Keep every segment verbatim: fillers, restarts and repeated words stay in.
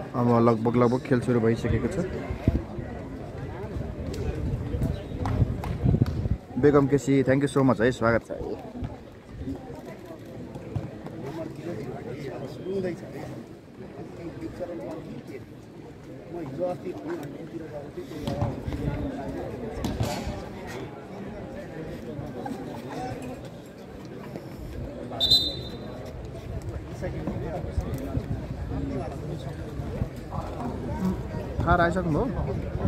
अब लगभग लगभग खेल सुरु भइसकेको छ। Begum KC thank you so much है, स्वागत छ है। खाएर आइसक्नु भयो?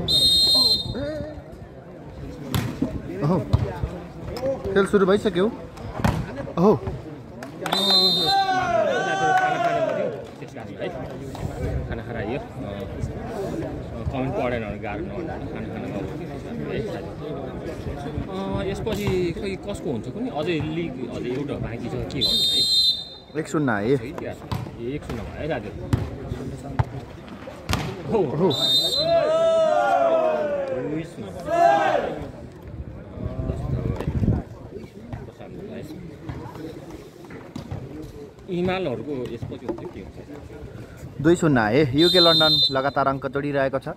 ओहो खेल सुरु भइसक्यो। ओहो खाना खायो कमेन्ट पढेन भने गाह्रो नहुँदैन खाना खाना यसपछि खै कसको हुन्छ कुनै अझै लिग अझै एउटा बाँकी छ के गर्नु है। एक शून्य है, एक शून्य भयो है दाजु। हिमालहरूको यसपछि हुन्छ के हुन्छ? दुई शून्य है। युके लन्डन लगातार अङ्क जोडिरहेको छ।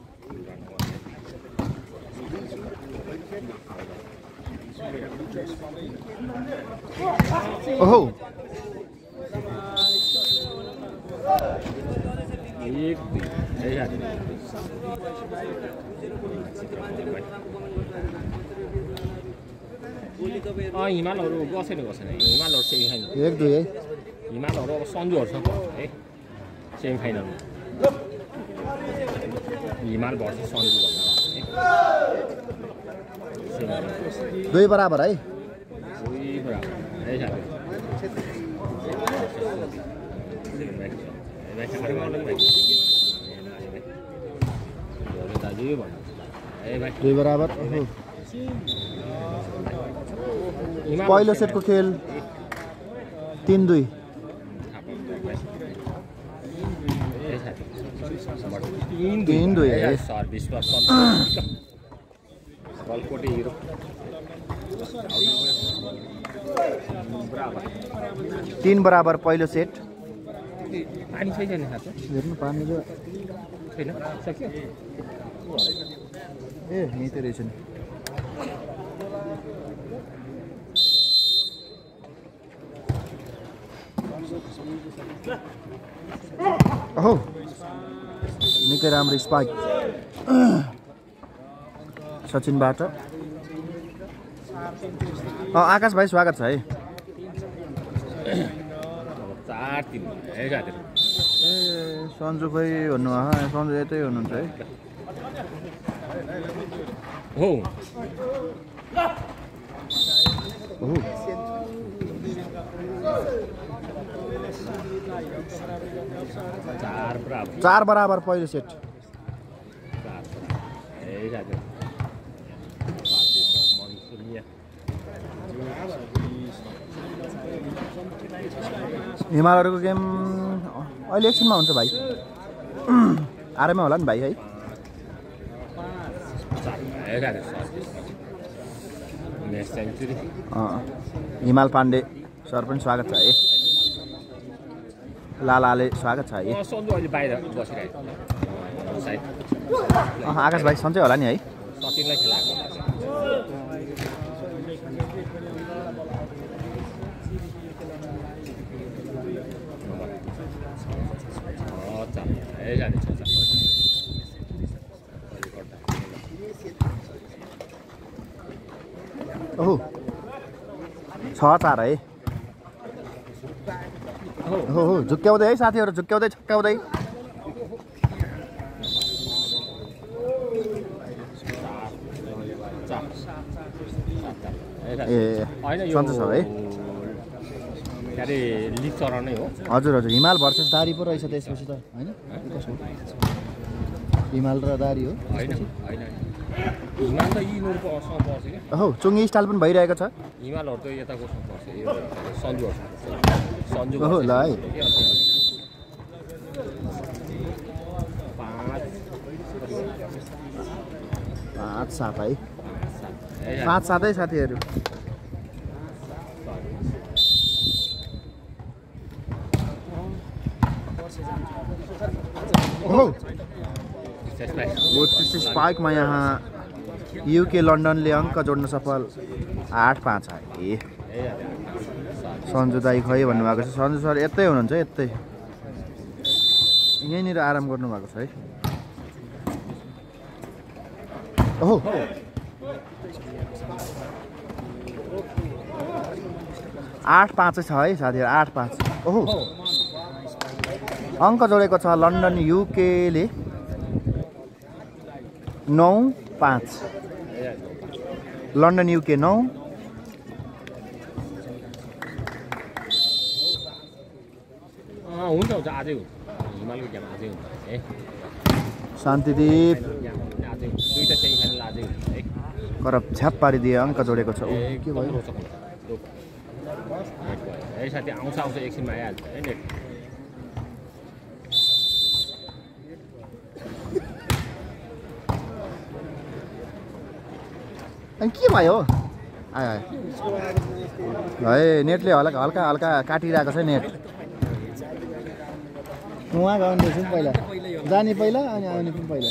ओहो एक हिमालहरू गसेन गसेन हिमालहरू सेमी फाइनल एक दुई है। हिमालहरू अब सन्जुहरूसँग है सेमी फाइनलमा हिमाल भर्सेस सन्जु भन्दा दुई बराबर है। दुई बराबर है दुई बराबर। पहिलो सेटको खेल तीन दुई। तीन दुई है। तीन बराबर पहिलो सेट। पानी छैन खान्छ हेर्नु पानी जो छैन सक्यो ए यही त रहेछ नि। ओहो निकै राम्रो स्पाइक सचिनबाट। आकाश भाइ स्वागत छ है। चार तिन है ए सन्जु खोइ भन्नु सन्जु यतै हुनुहुन्छ है। हो चार बराबर चार बराबर पहिलो सेट। हिमालहरूको गेम अहिले एकछिनमा हुन्छ भाइ। आरामै होला नि भाइ है। हिमाल पाण्डे सर पनि स्वागत छ है। लालाले स्वागत छ है। आकाश भाइ सन्चै होला नि है। सचिनलाई खेलाएको ओहो छ चार है। हो हो झुक्क्याउँदै है साथीहरू, झुक्क्याउँदै छक्क्याउँदै। ए सन्चै छ है। लिग चराउनै हो। हजुर हजुर हिमाल भर्सेस दारी पो रहेछ त्यसपछि त होइन? हिमाल र दारी हो। हिमाल त यिनीहरूको सँग पर्छ क्या। हो चुङ्गी स्टाइल पनि भइरहेको छ। हिमालहरू त यताको सँग पर्छ सन्जुहरू सन्जु हो ल है। पाँच सात है। पाँच सातै साथीहरू। ओहो त्यसलाई स्पाइकमा यहाँ युके लन्डनले अङ्क जोड्न सफल आठ पाँच आए। सन्जु दाई खै भन्नुभएको छ। सन्जु सर यतै हुनुहुन्छ यतै यहीँनिर आराम गर्नुभएको छ है। ओहो आठ पाँच छ है साथीहरू आठ पाँच। ओहो अङ्क जोडेको छ लन्डन युकेले नौ पाँच। लन्डन युके नौ हुन्छ हुन्छ आजै हुन्छ हिमालको गेम आजै हुन्छ है। शान्तिदीप आजै दुईवटा सेमी फाइनल आजै हुन्छ है। करप छ्याप पारिदिए अङ्क जोडेको छ। ओ के भयो है साथी आउँछ आउँछ एकछिनमा आइहाल्छ है नेट। अनि के भयो आयो आयो है नेटले हल्का हल्का हल्का काटिरहेको छ नेट। उहाँ गर्दैछु नि पहिला जाने पहिला अनि आउने पनि पहिला।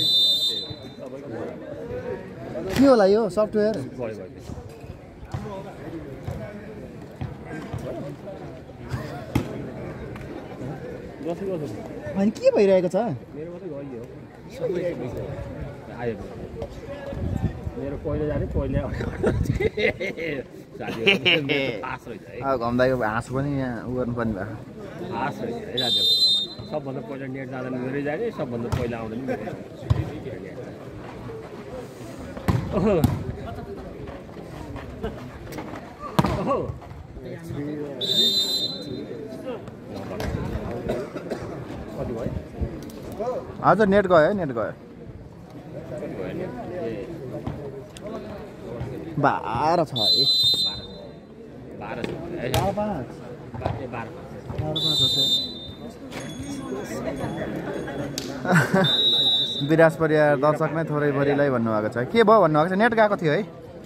के होला यो सफ्टवेयर अनि के भइरहेको छ? मेरो पहिला जाने पहिला घम्दाको हाँस पनि यहाँ उ गर्नुपर्ने भएको हाँस रहेछ है दाजु। सबभन्दा पहिला नेट जाँदा मेरै जाने सबभन्दा पहिला आउँदा नि मेरो। ओहो ओहो कति भयो? हजुर नेट गयो है नेट गयो। बाह्र छ है बाह्र पाँच बाह्र विराज परिवार दर्शकमै थोरै भरिलाई भन्नुभएको छ। के भयो भन्नुभएको छ? नेट गएको थियो है।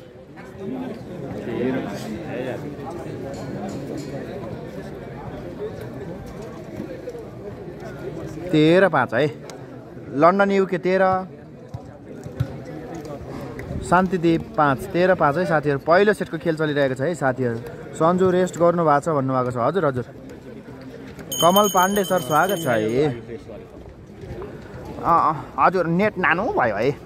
तेह्र पाँच है लन्डन युके तेह्र शान्तिदीप पाँच। तेह्र पाँच है साथीहरू। पहिलो सेटको खेल चलिरहेको छ है साथीहरू। सन्जु रेस्ट गर्नु भएको छ भन्नुभएको छ। हजुर हजुर कमल पाण्डे सर स्वागत छ है। हजुर नेट नानो भयो है।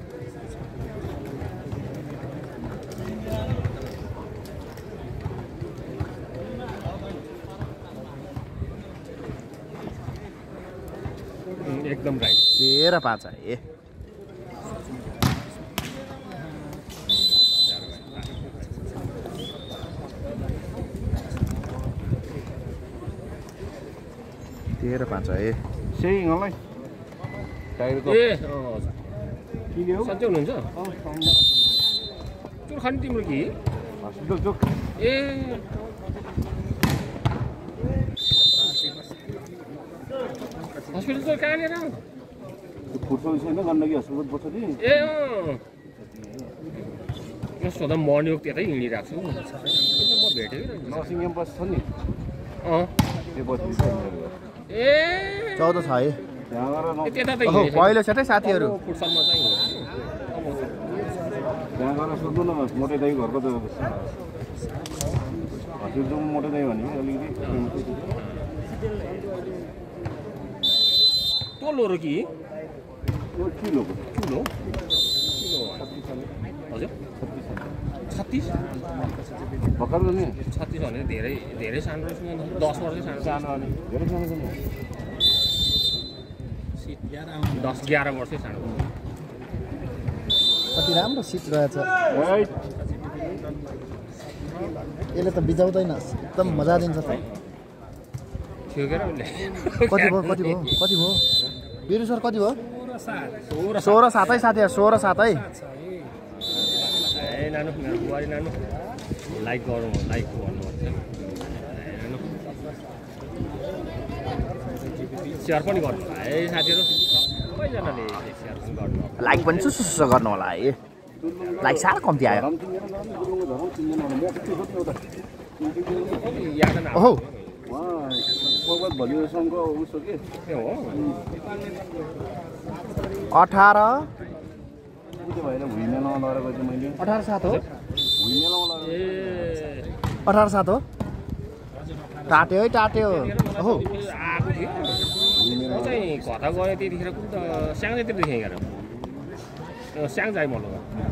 एकदम राइट तेह्र पाँच है। तेह्र पाँच है सिंहलाई टाइगरको ए किन्यो सन्चै हुनुहुन्छ? चुर खाने तिम्रो कि हस्पिटल चोक ए हस्पिटल चोक कहाँनिर फुटबल छैन गण्डकी हस्पिटल पछाडि ए अँ यसो त मर्निङ वक त्यतै हिँडिरहेको छु म भेटेँ नर्सिङ क्याम्पस छ नि अँ ए चौध छ है। त्यता त पहिलो सेटै साथीहरू फुटसलमा चाहिँ त्यहाँ गएर सोध्नु न मोटे दाई घरको त हस्पिटल मोटे दाई भने अलिकति टोलो र कि किलोको किलो हजुर छत्तिस भर्खर नि छत्तिस भने धेरै धेरै सानो रहेछ दस वर्षै सानो सानो अनि धेरै सानो छ नि दस एघार वर्षै सानो कति राम्रो सिट रहेछ। यसले त बिजाउँदैन एकदम मजा दिन्छ त। थियो के उसले कति भयो कति भयो कति भयो बिरु सर कति भयो? सोह्र सातै साथीहरू सोह्र सातै। ए नानु मेरो बुहारी नानु लाइक गरौँ लाइक गर्नुपर्छ नानु सेयर पनि गर्नु है साथीहरू सबैजनाले सेयर पनि गर्नु लाइक पनि सुसु गर्नु होला है। लाइक साह्रो कम्ती आयो। याद न ओहो पर्वत भलिउसनको उसो के ए हो अठार त्यो भएर भुइँमेलामा लगेको चाहिँ मैले अठार सात हो भुइँमेलामा लगेको ए अठार सात हो टाट्यो है टाट्यो ओहो आएको थियो म चाहिँ कता गएँ त्यतिखेर कुन त स्याङतिर देखेँ हेर स्याङ जाइ मलाई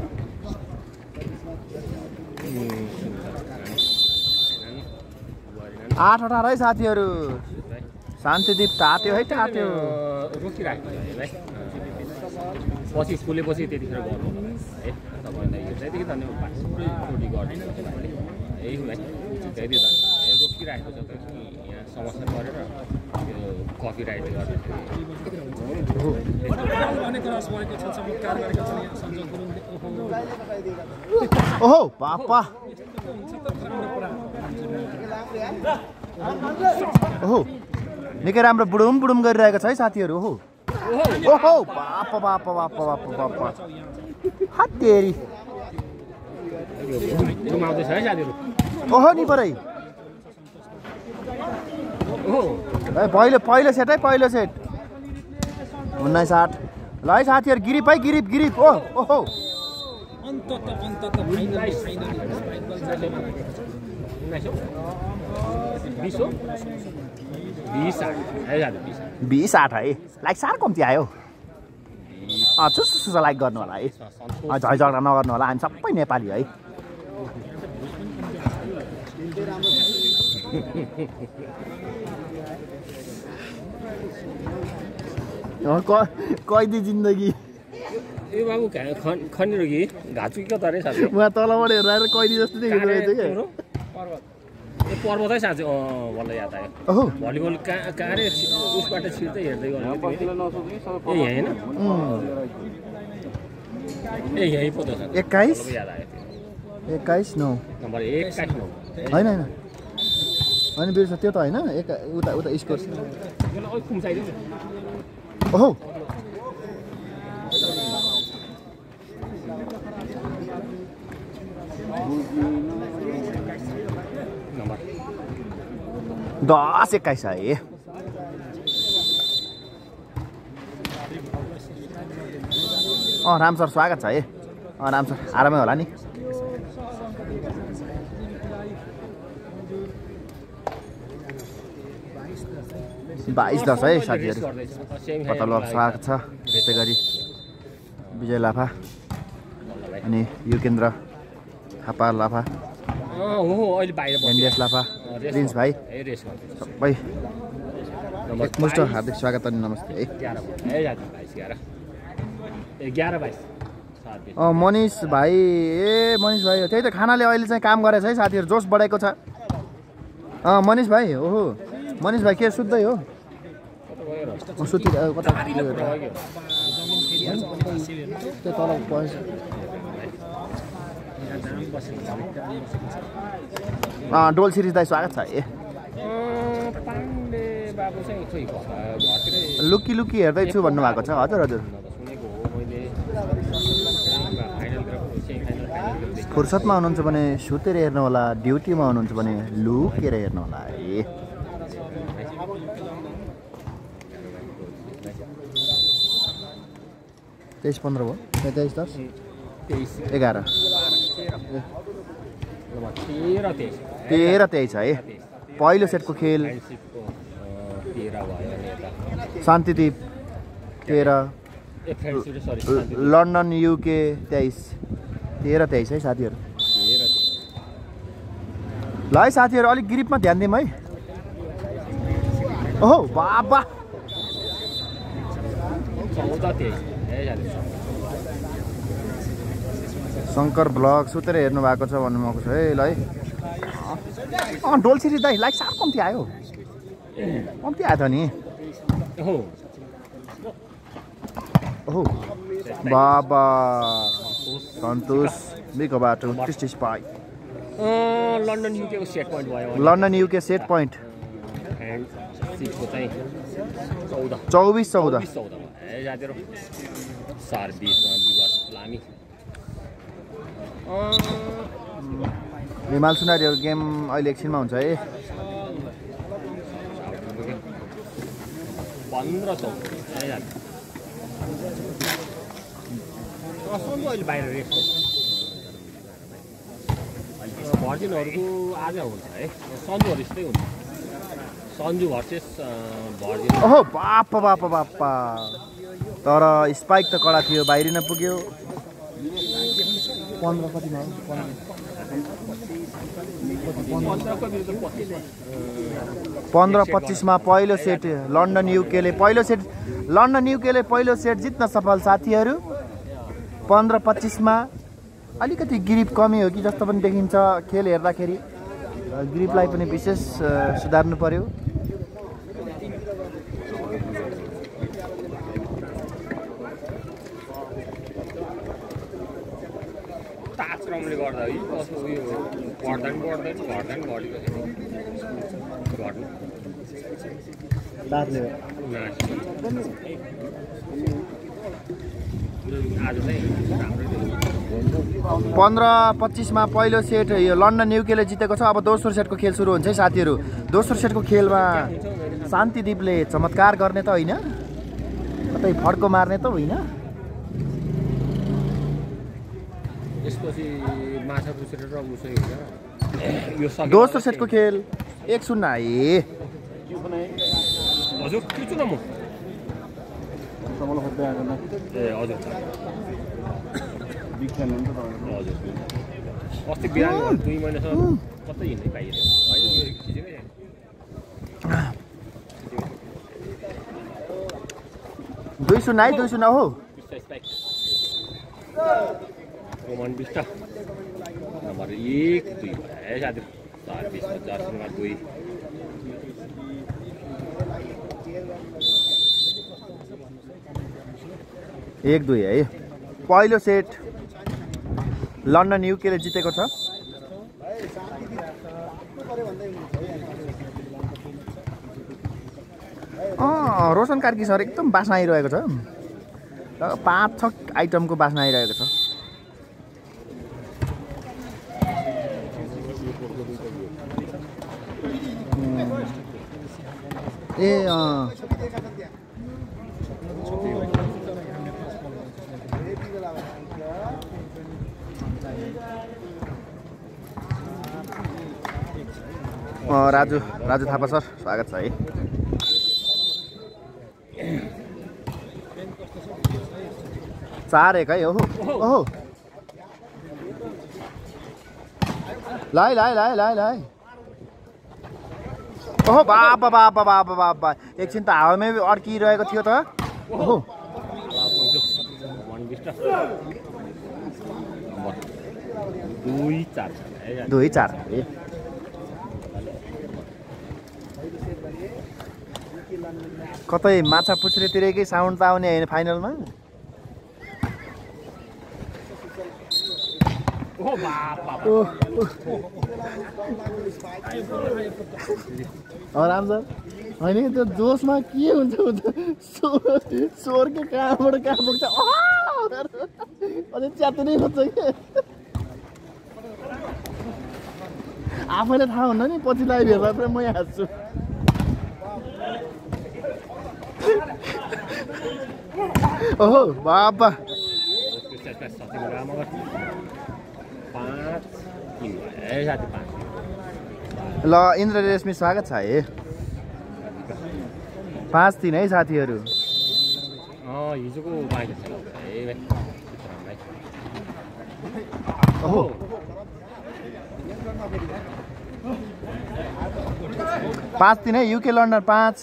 आठ अठार है साथीहरू शान्तिदीप टाट्यो है टाट्यो रोकिराखेको छ है पछि स्कुलेपछि त्यतिखेर गर्नु होला है तपाईँलाई यो त्यहाँदेखि त पुरै गरिदिनु यही हो है त्यही त रोकिराखेको छ त यहाँ समस्या गरेर त्यो कपिराइट गरेर ओहो पापा ओहो निकै राम्रो बुडुम बुडुम गरिरहेको छ है साथीहरू ओहो ओहो बापा बापा बापा बापा बापा हत्तेरी घुमाउँदैछ है साथीहरू ओहो नि परै ओहो पहिलो पहिलो सेट है पहिलो सेट उन्नाइस आठ ल है साथीहरू गिरिप है गिरिप गिरिप ओ ओहो बिस आठ है लाइक साह्रो कम्ती आयो चुस लाइक गर्नु होला है झै झगडा नगर्नु होला हामी सबै नेपाली है कैदी जिन्दगी ए बाबु खनिरो कि घाँचु कि कता रे साथी उहाँ तलबाट हेरेर कैदी जस्तो देखिँदो रहेछ क्या ए पर्वतै साँच्चै अँ बल्ल याद आयो ओहो भलिबल कहाँ कहाँ रे उसबाट छिर्दै हेर्दै गर्नु ए यहाँ होइन ए यहीँ पो त छ एक्काइस याद आयो त्यो एक्काइस नौ नम्बर एक्काइस नौ होइन होइन होइन बिर्स त्यो त होइन एक उता उता स्कोर यसलाई अलिक खुम्चाइदिउँ ओहो नम्बर दस एक्काइस है अँ राम सर स्वागत छ है अँ राम सर आरामै होला नि बाइस दस है साथीहरू पतलुवा स्वागत छ त्यस्तै गरी विजय लाफा अनि युकेन्द्र थापा लाफा एनडिएस लाफा प्रिन्स भाइ सबै एकमुष्ट हार्दिक स्वागत अनि नमस्ते है अँ मनिष भाइ ए मनिष भाइ त्यही त खानाले अहिले चाहिँ काम गरेछ है साथीहरू जोस बढाएको छ अँ मनिष भाइ ओहो मनिष भाइ के सुत्दै हो सुति कता तल डोल सिरिज दाइ स्वागत छ ए लुकी लुकी हेर्दैछु भन्नुभएको छ हजुर हजुर फुर्सदमा हुनुहुन्छ भने सुतेर हेर्नु होला ड्युटीमा हुनुहुन्छ भने लुकेर हेर्नु होला है तेइस पन्ध्र भयो तेइस दस एघार तेह्र तेइस है पहिलो सेटको खेल शान्तिदीप तेह्र लन्डन युके तेइस तेह्र तेइस है साथीहरू ल है साथीहरू अलिक ग्रिपमा ध्यान दिउँ है ओहो बाबा शङ्कर ब्लग सुतेर हेर्नु भएको छ भन्नुभएको छ है ल है अँ डोल सिरिज दाइ लाइक साह्रो कम्ती आयो कम्ती आयो त नि ओहो बाबा सन्तोष बिग बाटो टिस्टिस पाइ लन्डन युकेको सेट पोइन्ट भयो लन्डन युके सेट पोइन्ट चौबिस चौध हिमाल सुनारीहरू गेम अहिले एकछिनमा हुन्छ है पन्ध्र चौध सन्जु अहिले बाहिर रेस्ट भर्जिनहरूको आज हुन्छ है सन्जुहरू यस्तै हुन्छ सन्जु भर्सेस भर्जिन ओहो बापा बापा बापा तर स्पाइक त कडा थियो बाहिरिन पुग्यो पन्ध्र कतिमा पन्ध्र पच्चिसमा पहिलो सेट लन्डन युकेले पहिलो सेट लन्डन युकेले पहिलो सेट जित्न सफल साथीहरू पन्ध्र पच्चिसमा अलिकति ग्रिप कमी हो कि जस्तो पनि देखिन्छ खेल हेर्दाखेरि ग्रिपलाई पनि विशेष सुधार्नु पर्यो ताचक्रमले गर्दा है कसो उयो बढ्दा पनि बढ्दैन घट्दा पनि घटेको घट्नु दाँतले आज चाहिँ राम्रै पन्ध्र पच्चिसमा पहिलो सेट यो लन्डन युकेले जितेको छ अब दोस्रो सेटको खेल सुरु हुन्छ है साथीहरू दोस्रो सेटको खेलमा शान्तिदीपले चमत्कार गर्ने त होइन कतै फड्को मार्ने त होइन यसपछि माछा पुछेर र उसै हुन्छ यो दोस्रो सेटको खेल एक शून्य ए हजुर के छु न म सबैलाई खोज्दै आएको न ए हजुर बिग फ्यान हो नि त हजुर अस्ति बिहान दुई महिनासम्म कतै हिँड्नै पाइएन खिचेकै दुई शून्य है दुई शून्य हो रोमन बिस्ट नम्बर एक दुई भयो साथी चार बिस चार शून्य दुई एक दुई है पहिलो सेट लन्डन युकेले जितेको छ अँ रोशन कार्की सर एकदम बास्ना आइरहेको छ पाँच छ आइटमको बास्ना आइरहेको छ ए अँ राजु राजु थापा सर स्वागत छ है चार एक है ओहो ओहो लाइ लाइ लाइ लाइ लाइ ओहो बाबा बाबा बाबा बाबा एकछिन त हावामै अड्किरहेको थियो त ओहो दुई चार दुई चार कतै माछा पुछ्रेतिरकै साउन्ड त आउने होइन फाइनलमा राम सर होइन त्यो जोसमा के हुन्छ स्वरको कहाँबाट कहाँ पुग्छ अझै च्यातिनै खोज्छ कि आफैलाई थाहा हुन्न नि पछि लाइभ हेर्दा पुरा मै हाँस्छु ओहो बाबा ल इन्द्र रेशमी स्वागत छ है पाँच तिन है साथीहरू हिजोको ओहो पाँच तिन है युके लन्डन पाँच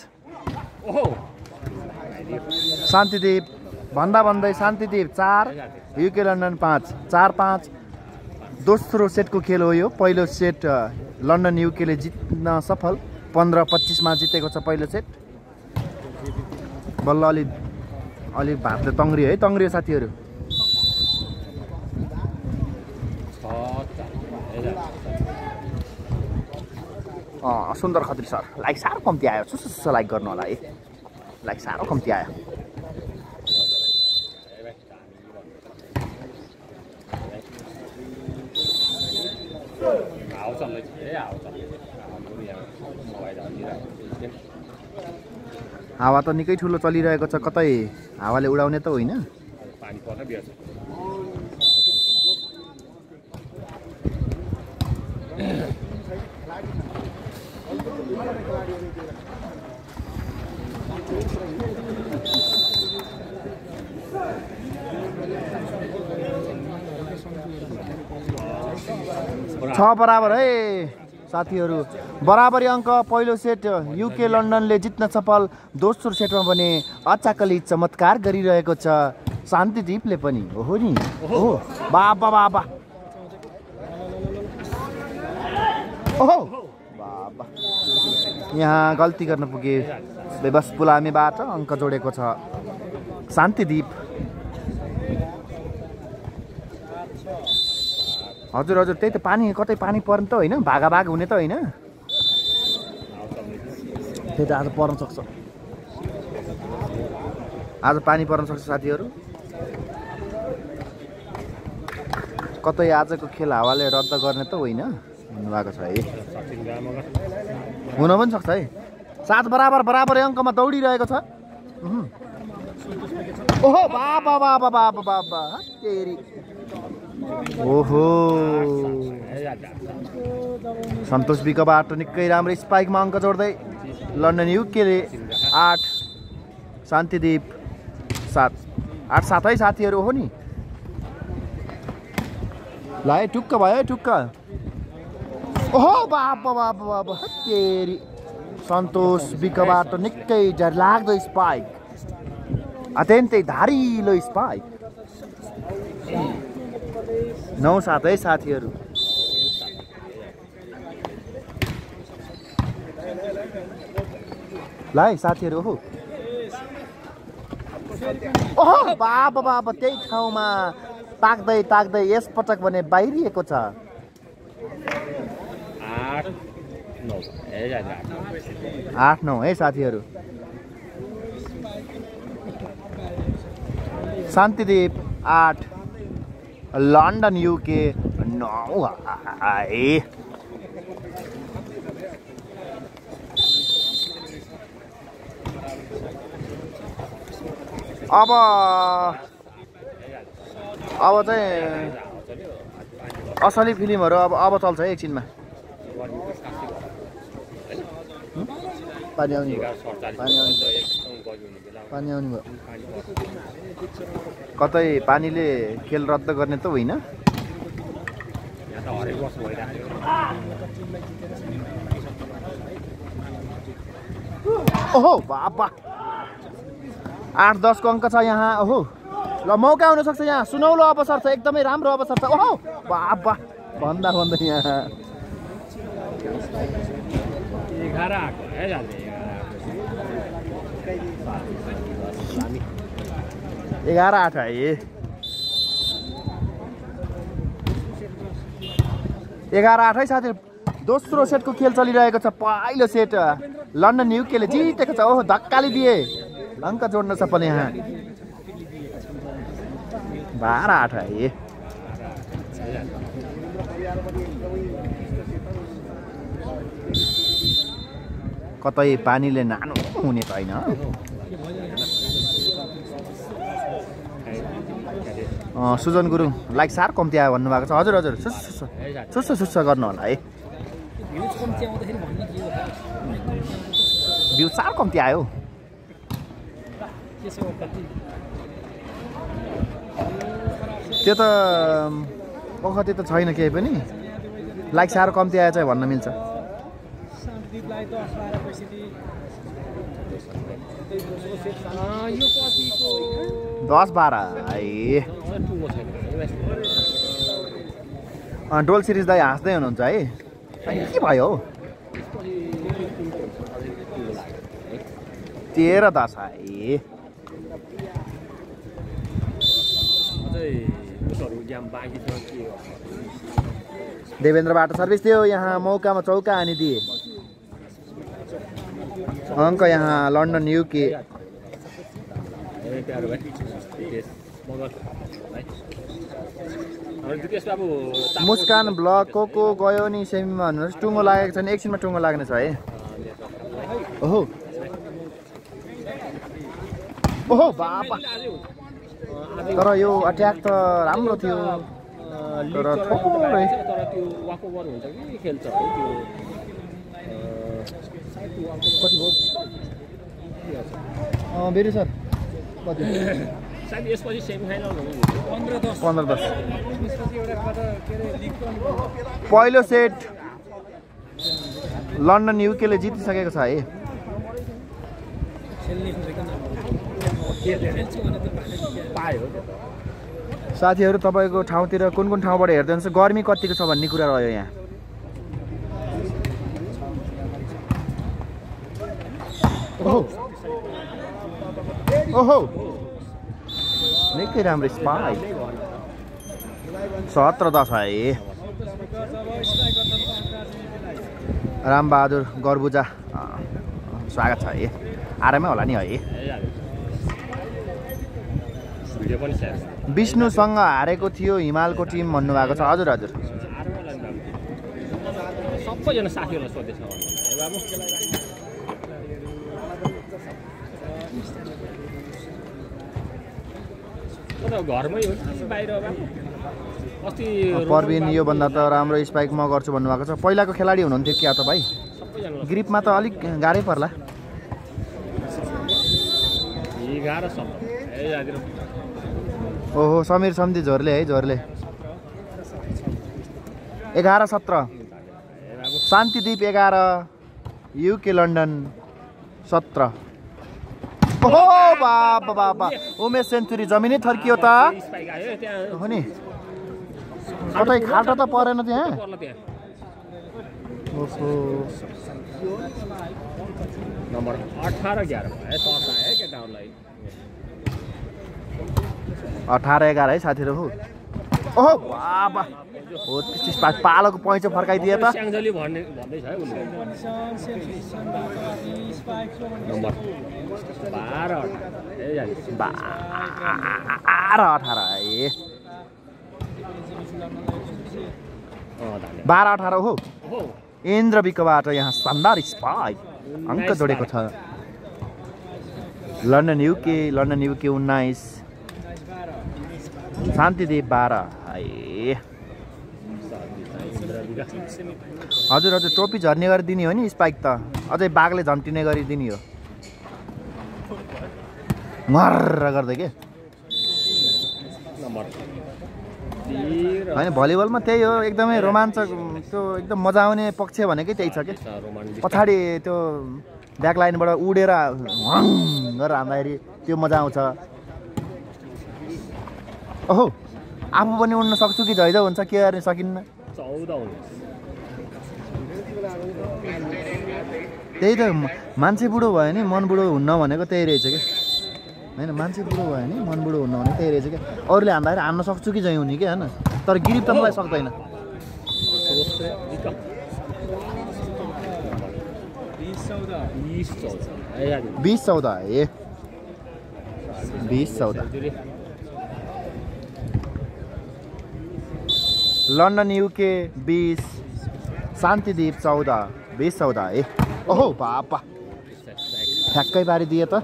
शान्तिदीप भन्दा भन्दै शान्तिदीप चार युके लन्डन पाँच चार पाँच दोस्रो सेटको खेल हो यो पहिलो सेट लन्डन युकेले जित्न सफल पन्ध्र पच्चिसमा जितेको छ पहिलो सेट बल्ल अलि अलिक भातले तङ्ग्रियो है तङ्ग्रियो साथीहरू अँ सुन्दर खत्री सर लाइक साह्रो कम्ती आयो सुसुसो लाइक गर्नु होला है लाइक साह्रो कम्ती आयो हावा त निकै ठुलो चलिरहेको छ, कतै हावाले उडाउने त होइन। पानी पर्न बिर्छ। छ बराबर है साथीहरू। बराबरी अङ्क पहिलो सेट युके लन्डनले जित्न सफल। दोस्रो सेटमा भने अचाकली चमत्कार गरिरहेको छ शान्तिदीपले पनि। ओहो नि, ओहो बाबा बाबा, ओहो बाबा, यहाँ गल्ती गर्न पुगे। बेबस पुलामेबाट अङ्क जोडेको छ शान्तिदीप। हजुर हजुर, त्यही त पानी, कतै पानी पर्न त होइन, भागा भाग हुने त होइन, त्यही त आज पर्न सक्छ, आज पानी पर्न सक्छ साथीहरू। कतै आजको खेल हावाले रद्द गर्ने त होइन भन्नुभएको छ है, हुन पनि सक्छ है। सात बराबर बराबरै अङ्कमा दौडिरहेको छ। ओहो बाबा बाबा बाबा बाबा, तेरी ओहो, सन्तोष विकबाट निकै राम्रो स्पाइकमा अङ्क जोड्दै लन्डन युकेले आठ, शान्तिदीप सात। आठ सात है साथीहरू। हो नि, ल है टुक्क भयो है, टुक्क। ओहो बाबा बाबा बाबा, तेरी सन्तोष विकबाट निकै डरलाग्दो स्पाइक, अत्यन्तै धारिलो स्पाइक। नौ सात है साथीहरू। ल है साथीहरू। ओहो ओहो बाबा बाबा, त्यही ठाउँमा ताक्दै ताक्दै यसपटक भने बाहिरिएको छ। आठ नौ है साथीहरू। शान्तिदीप आठ, लन्डन युके नौ है। अब अब चाहिँ असली फिल्महरू अब अब चल्छ है एकछिनमा। पानी आउने भयो, पानी आउने भयो, पानी आउने भयो। कतै पानीले खेल रद्द गर्ने त होइन। ओहो बाबा, आठ दसको अङ्क छ यहाँ। ओहो ल, मौका हुनसक्छ यहाँ, सुनौलो अवसर छ, एकदमै राम्रो अवसर छ। ओहो बाबा, भन्दा भन्दा यहाँ एघार आठ है। एघार आठ है साथी। दोस्रो सेटको खेल चलिरहेको छ। पहिलो सेट लन्डन युकेले जितेको छ। ओहो धक्काले दिए, अङ्क जोड्न सफल यहाँ। बाह्र आठ है। कतै पानीले नानो हुने त होइन। सुजन गुरुङ लाइक सार कम्ती आयो भन्नुभएको छ। हजुर हजुर, सुस सुस सुस गर्नु होला है। भ्यू सार कम्ती आयो। त्यो त ओखती त छैन केही पनि, लाइक साह्रो कम्ती आएछ भन्न मिल्छ। दस बाह्र है। डोल सिरिज दाइ हाँस्दै हुनुहुन्छ है, के भयो हौ? तेह्र दस है। देवेन्द्रबाट सर्भिस थियो, यहाँ मौकामा चौका हानिदिए। अङ्क यहाँ लन्डन युके। मुस्कान ब्लक को को गयो नि सेमीमा भन्नुहोस्। टुङ्गो लागेको छैन, एकछिनमा टुङ्गो लाग्ने छ है। ओहो ओहो बाबा तर यो अट्याक त राम्रो थियो तर थोरै तर त्यो वाक ओभर हुन्छ कि खेल्छ है त्यो कति भयो अँ बेरी सर कति सायद यसपछि सेमी फाइनल हुनु पन्ध्र दस पहिलो सेट लन्डन युकेले जितिसकेको छ है पायो साथीहरू तपाईँको ठाउँतिर कुन कुन ठाउँबाट हेर्दै हुनुहुन्छ गर्मी कतिको छ भन्ने कुरा रह्यो यहाँ ओहो ओहो निकै राम्रो स्पाइक सत्र दस है रामबहादुर गर्बुजा स्वागत छ है आरामै होला नि है भिडियो पनि सेयर विष्णुसँग हारेको थियो हिमालको टिम भन्नुभएको छ हजुर हजुर सबैजना साथीहरूलाई सोधेछ बाबु घरमै हो बाहिर अस्ति परबिन योभन्दा त राम्रो स्पाइक म गर्छु भन्नुभएको छ पहिलाको खेलाडी हुनुहुन्थ्यो क्या त भाइ ग्रिपमा त अलिक गाह्रै पर्ला ओहो समीर सम्धी झोरले है झोरले एघार सत्र शान्तिदीप एघार युके लन्डन सत्र ओहो बाबा बाबा उमेश सेन्चुरी जमिनै थर्कियो त हो नि कतै खाल्टो त परेन त्यहाँ ओहो नम्बर अठार एघार केटाहरूलाई अठार एघार है साथीहरू हो ओहो बाबा हो त्यस्तो पालोको पैँचो फर्काइदिए त स्याङ्जली भन्ने भन्दैछ है उसले नम्बर बाह्र बाह्र अठार है बाह्र अठार हो इन्द्र विकबाट यहाँ शानदार स्पाइक अङ्क जोडेको छ लन्डन युके लन्डन युके उन्नाइस शान्तिदेव बाह्र है हजुर हजुर टोपी झर्ने गरिदिने हो नि स्पाइक त अझै बाघले झम्टिने गरिदिने हो मर्र गर्दै के होइन भलिबलमा त्यही हो एकदमै रोमाञ्चक त्यो एकदम मजा आउने पक्ष भनेकै त्यही छ कि पछाडि त्यो ब्याक लाइनबाट उडेर हङ गरेर हान्दाखेरि त्यो मजा आउँछ ओहो आफू पनि उड्न सक्छु कि झैझ हुन्छ के गर्ने सकिन्न त्यही त मान्छे बुढो भयो नि मन बुढो हुन्न भनेको त्यही रहेछ क्या होइन मान्छे बुढो भयो नि मन बुढो हुन्न भने त्यही रहेछ क्या अरूले हान्दाखेरि हान्न सक्छु कि झै हुने कि होइन तर गिरिप त मलाई सक्दैन बिस चौध ए बिस चौध लन्डन युके बिस शान्तिदीप चौध बिस चौध ए ओहो बापा ठ्याक्कै पारिदिए त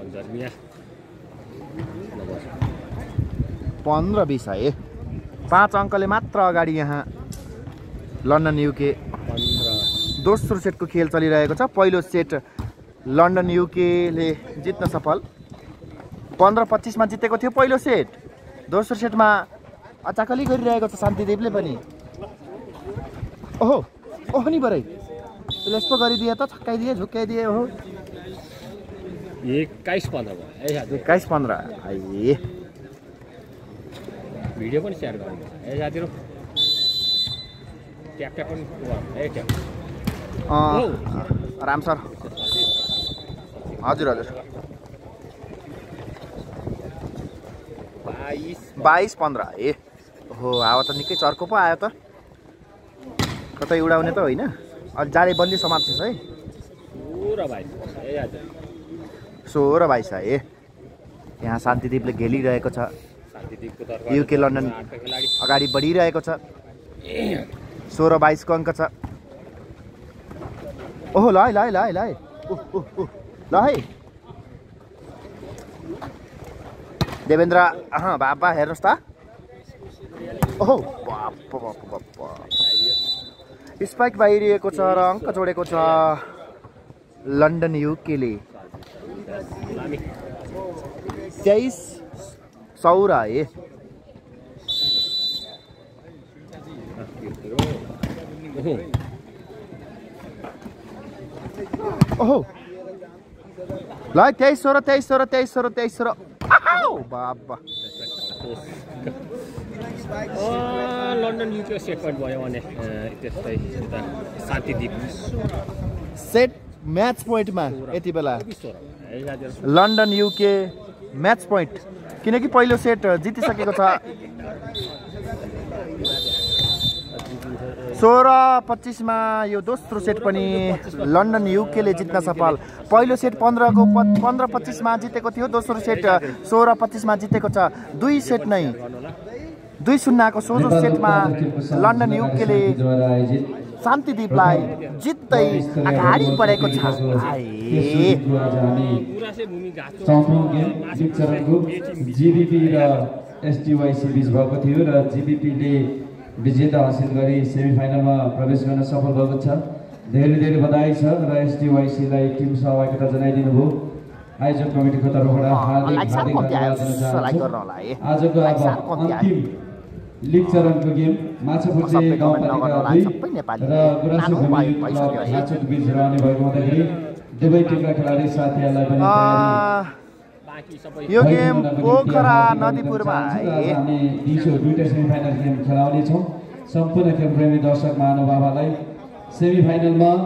पन्ध्र बिस है पाँच अङ्कले मात्र अगाडि यहाँ लन्डन युके दोस्रो सेटको खेल चलिरहेको छ पहिलो सेट लन्डन युकेले जित्न सफल पन्ध्र पच्चिसमा जितेको थियो पहिलो सेट दोस्रो सेटमा अचाकली गरिरहेको छ शान्तिदेवले पनि ओहो ओहो नि बरै त्यसले यस्तो गरिदिए त छक्काइदिए झुक्काइदिए ओहो एक्काइस पन्ध्र भयो एक्काइस पन्ध्र है भिडियो पनि सेयर गर्नु ए साथीहरु ट्याप ट्याप पनि ए ट्याप राम सर हजुर हजुर बाइस पन्ध्र ए हो हावा त निकै चर्को पो आयो त कतै उडाउने त होइन अलि जाडे बल्ली समात्छ है सोह्र बाइस है यहाँ शान्तिदीपले घेलिरहेको छ युके लन्डन अगाडि बढिरहेको छ सोह्र बाइसको अङ्क छ ओहो ल है ल है ल है ल है ल है देवेन्द्र अँ बाबा हेर्नुहोस् त ओहो बाप बाप बाप स्पाइक बाहिरिएको छ र अङ्क जोडेको छ लन्डन युकेले तेइस सौरा है ओहो ल तेइस सौ र तेइस सौ र तेइस सौ र तेइस सौ र बाबा लन्डन युके सेट पोइन्ट भयो भने त्यस्तै शान्तिदीप सेट म्याच पोइन्टमा यति बेला लन्डन युके म्याच पोइन्ट किनकि पहिलो सेट जितिसकेको छ सोह्र पच्चिसमा यो दोस्रो सेट पनि लन्डन युकेले जित्न सफल पहिलो सेट पन्ध्रको पन्ध्र पच्चिसमा जितेको थियो दोस्रो सेट सोह्र पच्चिसमा जितेको छ दुई सेट नै दुई शून्यको सोह्रो सेटमा लन्डन युकेले शान्तिदीपलाई जित्दै अगाडि बढेको छ जिबिपी र एसटिवाइसी बीच भएको थियो र जिबिपीले विजेता हासिल गरी सेमिफाइनलमा प्रवेश गर्न सफल भएको छ धेरै धेरै बधाई छ र एसटिवाइसीलाई टिम सहभागिता जनाइदिनु भयो आयोजक कमिटीको तर्फबाट हार्दिक हार्दिक धन्यवाद दिन चाहन्छु आजको अब अन्तिम लिग चरणको गेम माछापुर्जे गाउँपालिका दुई र गुराँस भूमि माछाको बीच रहने भएको हुँदाखेरि दुवै टिमका खेलाडी साथीहरूलाई पनि यो गेम पोखरा नदीपुरमा हामी दिउँसो दुईटा सेमिफाइनल गेम खेलाउने छौँ सम्पूर्ण खेलप्रेमी दर्शक महानुभावलाई सेमिफाइनलमा